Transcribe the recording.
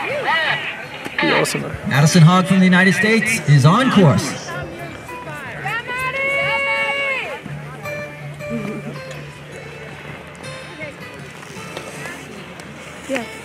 Madison Hogg from the United States is on course. Yeah.